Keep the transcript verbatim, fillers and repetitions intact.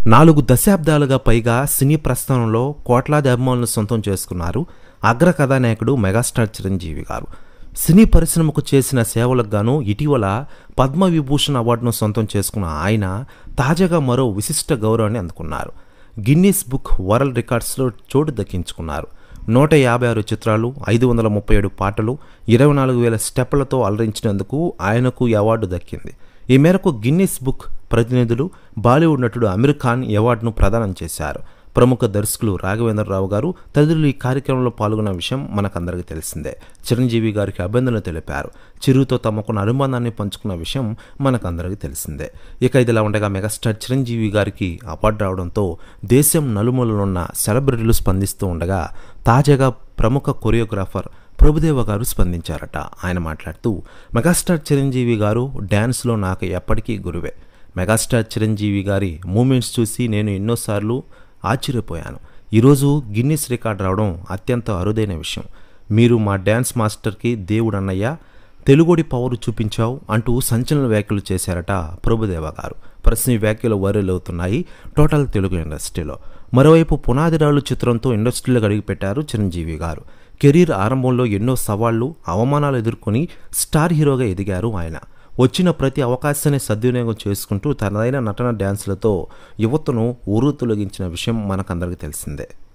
నాలుగు దశాబ్దాలుగా పైగా సినీ ప్రస్థానంలో కోట్లాది అభిమానులను సొంతం చేసుకున్నారు అగ్ర కథానాయకుడు మెగాస్టార్ చిరంజీవి గారు. సినీ పరిశ్రమకు చేసిన సేవలకు గాను ఇటీవల పద్మవిభూషణ్ అవార్డును సొంతం చేసుకున్న ఆయన తాజాగా మరో విశిష్ట గౌరవాన్ని అందుకున్నారు. గిన్నీస్ బుక్ వరల్డ్ రికార్డ్స్లో చోటు దక్కించుకున్నారు. నూట యాభై ఆరు చిత్రాలు, ఐదు వందల ముప్పై ఏడు పాటలు, ఇరవై నాలుగు వేల స్టెప్పులతో అలరించినందుకు ఆయనకు ఈ అవార్డు దక్కింది. ఈ మేరకు గిన్నీస్ బుక్ ప్రతినిధులు బాలీవుడ్ నటుడు అమీర్ ఖాన్ అవార్డును ప్రదానం చేశారు. ప్రముఖ దర్శకులు రాఘవేంద్రరావు గారు తదితరులు ఈ కార్యక్రమంలో పాల్గొన్న విషయం మనకందరికీ తెలిసిందే. చిరంజీవి గారికి అభినందనలు తెలిపారు. చిరుతో తమకున్న అనుబంధాన్ని పంచుకున్న విషయం మనకందరికీ తెలిసిందే. ఇక ఇదిలా ఉండగా మెగాస్టార్ చిరంజీవి గారికి అవార్డు రావడంతో దేశం నలుమూలలున్న సెలబ్రిటీలు స్పందిస్తూ ఉండగా తాజాగా ప్రముఖ కొరియోగ్రాఫర్ ప్రభుదేవ గారు స్పందించారట. ఆయన మాట్లాడుతూ, మెగాస్టార్ చిరంజీవి గారు డ్యాన్స్లో నాకు ఎప్పటికీ గురువే. మెగాస్టార్ చిరంజీవి గారి మూమెంట్స్ చూసి నేను ఎన్నోసార్లు ఆశ్చర్యపోయాను. ఈరోజు గిన్నిస్ రికార్డ్ రావడం అత్యంత అరుదైన విషయం. మీరు మా డ్యాన్స్ మాస్టర్కి దేవుడు అన్నయ్య, తెలుగుడి పవర్ చూపించావు అంటూ సంచలన వ్యాఖ్యలు చేశారట ప్రభుదేవ గారు. ప్రస్తుతం ఈ వ్యాఖ్యలు వైరల్ అవుతున్నాయి టోటల్ తెలుగు ఇండస్ట్రీలో. మరోవైపు పునాదిరాళ్ళు చిత్రంతో ఇండస్ట్రీలోకి అడుగుపెట్టారు చిరంజీవి గారు. కెరీర్ ఆరంభంలో ఎన్నో సవాళ్లు, అవమానాలు ఎదుర్కొని స్టార్ హీరోగా ఎదిగారు ఆయన. వచ్చిన ప్రతి అవకాశాన్ని సద్వినియోగం చేసుకుంటూ తనదైన నటన డ్యాన్సులతో యువతను ఊరు తొలగించిన విషయం మనకందరికీ తెలిసిందే.